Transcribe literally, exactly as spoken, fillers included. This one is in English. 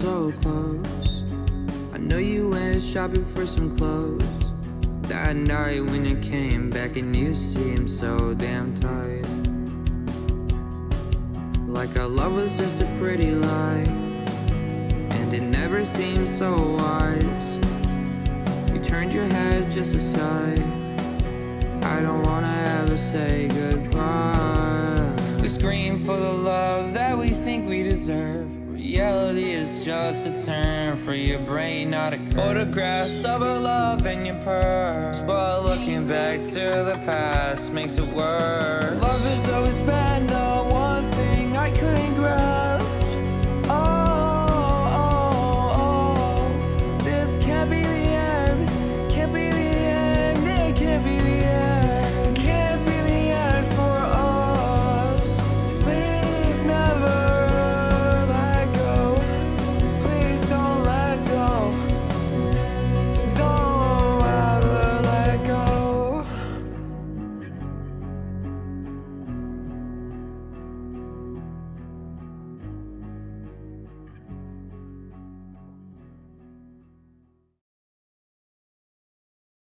so close. I know you went shopping for some clothes that night when you came back and you seemed so damn tired. Like our love was just a pretty lie, and it never seemed so wise. You turned your head just aside. I don't wanna ever say goodbye. We scream for the love that we think we deserve. Reality is just a term for your brain, not a curve. Photographs of our love in your purse, but looking back to the past makes it worse. Love has always been the one thing I couldn't grasp.